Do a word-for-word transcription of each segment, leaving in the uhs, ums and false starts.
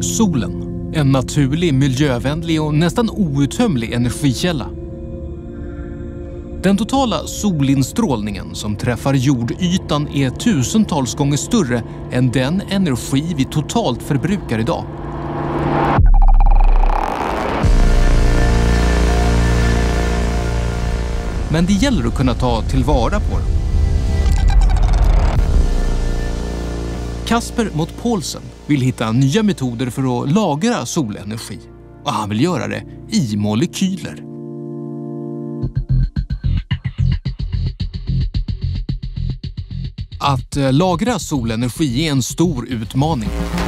Solen, en naturlig, miljövänlig och nästan outtömlig energikälla. Den totala solinstrålningen som träffar jordytan är tusentals gånger större än den energi vi totalt förbrukar idag. Men det gäller att kunna ta tillvara på den. Kasper Mott Poulsen vill hitta nya metoder för att lagra solenergi. Och han vill göra det i molekyler. Att lagra solenergi är en stor utmaning.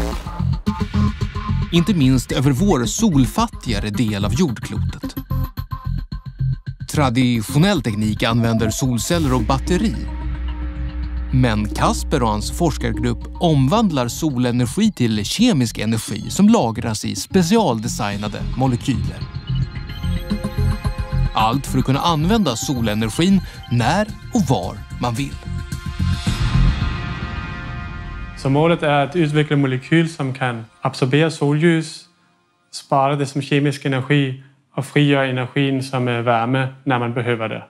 Inte minst över vår solfattigare del av jordklotet. Traditionell teknik använder solceller och batteri. Men Kasper och hans forskargrupp omvandlar solenergi till kemisk energi som lagras i specialdesignade molekyler. Allt för att kunna använda solenergin när och var man vill. Så målet är att utveckla molekyler som kan absorbera solljus, spara det som kemisk energi och frigöra energin som är värme när man behöver det.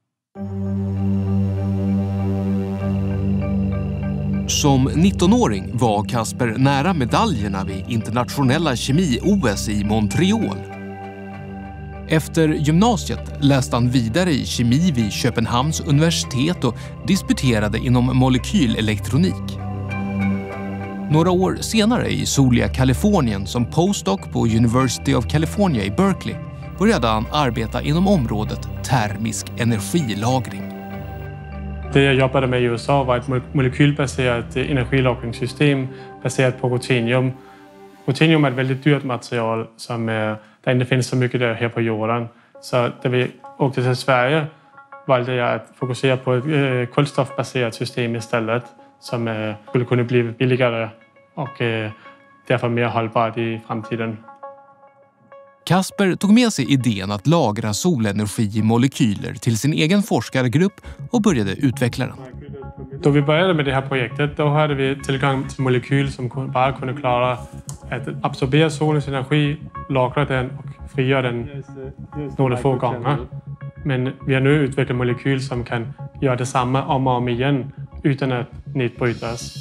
Som nittonåring var Kasper nära medaljerna vid internationella kemi-O S i Montreal. Efter gymnasiet läste han vidare i kemi vid Köpenhamns universitet och disputerade inom molekylelektronik. Några år senare i soliga Kalifornien som postdoc på University of California i Berkeley började han arbeta inom området termisk energilagring. Det jag jobbade med i U S A var ett molekylbaserat energilagringssystem baserat på ruthenium. Ruthenium är ett väldigt dyrt material som det inte finns så mycket där här på jorden. Så när vi åkte till Sverige valde jag att fokusera på ett kolstofbaserat system istället som skulle kunna bli billigare och därför mer hållbart i framtiden. Kasper tog med sig idén att lagra solenergi i molekyler till sin egen forskargrupp och började utveckla den. Då vi började med det här projektet då hade vi tillgång till molekyler som bara kunde klara att absorbera solens energi, lagra den och frigöra den några få gånger. Men vi har nu utvecklat molekyler som kan göra detsamma om och om igen utan att nedbrytas.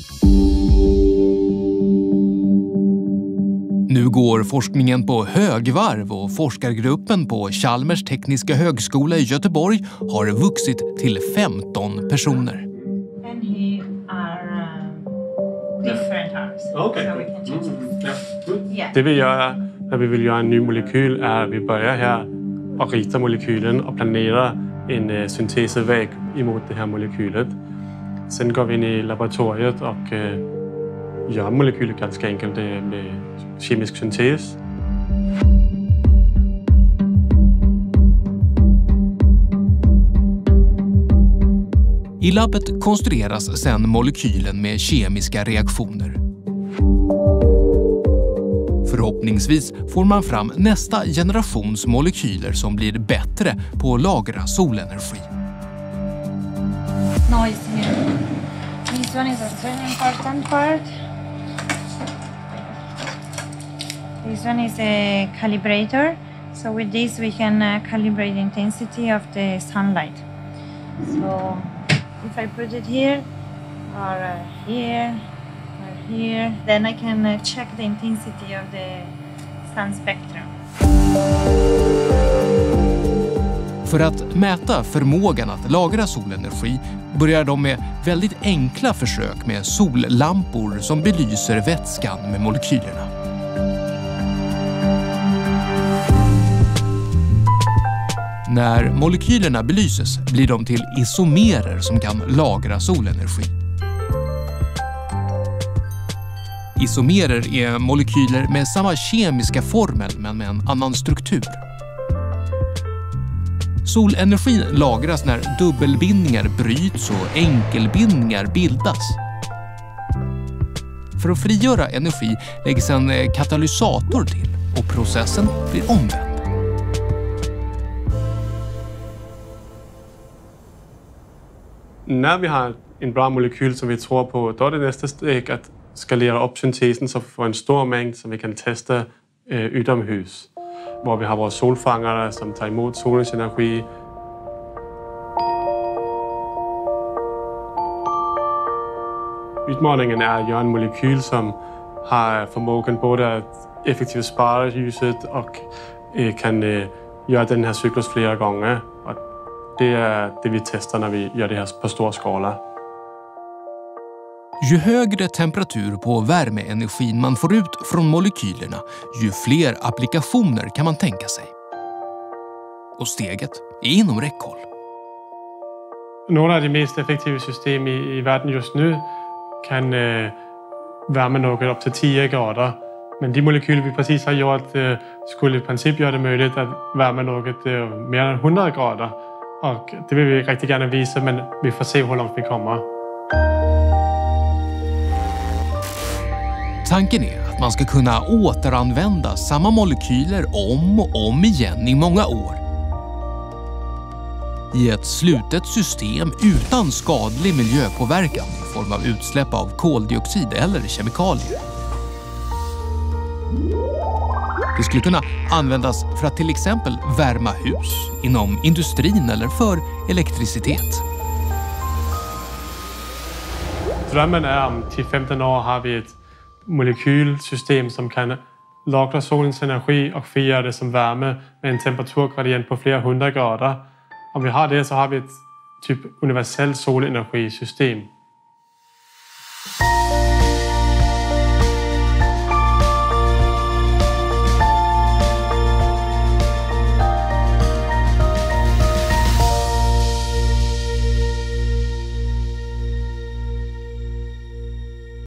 Nu går forskningen på högvarv och forskargruppen på Chalmers tekniska högskola i Göteborg har vuxit till femton personer. Det vi gör när vi vill göra en ny molekyl är att vi börjar här och rita molekylen och planera en syntesväg emot det här molekylet. Sen går vi in i laboratoriet och gör molekyler ganska enkelt med kemisk syntes. I labbet konstrueras sedan molekylen med kemiska reaktioner. Förhoppningsvis får man fram nästa generations molekyler som blir bättre på att lagra solenergi. Noise here. This one is a very important part. This one is a calibrator. So with this we can uh, calibrate the intensity of the sunlight. So if I put it here or uh, here or here, then I can uh, check the intensity of the sun spectrum. För att mäta förmågan att lagra solenergi börjar de med väldigt enkla försök med sollampor som belyser vätskan med molekylerna. När molekylerna belyses blir de till isomerer som kan lagra solenergi. Isomerer är molekyler med samma kemiska formel men med en annan struktur. Solenergin lagras när dubbelbindningar bryts och enkelbindningar bildas. För att frigöra energi läggs en katalysator till och processen blir omvänd. När vi har en bra molekyl som vi tror på, då är det nästa steg att skalera upp syntesen så vi får en stor mängd som vi kan testa eh, utomhus. Hvor vi har våra solfångare som tar emot solens energi. Utmaningen är att göra en molekyl som har förmågan både att effektivt spara ljuset och eh, kan eh, göra den här cyklus flera gånger. Och det är det vi testar när vi gör det här på stor skala. Ju högre temperatur på värmeenergin man får ut från molekylerna, ju fler applikationer kan man tänka sig. Och steget är inom räckhåll. Några av de mest effektiva system i, i världen just nu kan eh, värma något upp till tio grader. Men de molekyler vi precis har gjort eh, skulle i princip göra det möjligt att värma något eh, mer än hundra grader. Och det vill vi riktigt gärna visa, men vi får se hur långt vi kommer. Tanken är att man ska kunna återanvända samma molekyler om och om igen i många år. I ett slutet system utan skadlig miljöpåverkan i form av utsläpp av koldioxid eller kemikalier. Det skulle kunna användas för att till exempel värma hus, inom industrin eller för elektricitet. Drömmen är om till femton år har vi ett molekylsystem som kan lagra solens energi och frigöra det som värme med en temperaturgradient på flera hundra grader. Om vi har det så har vi ett typ universellt solenergisystem.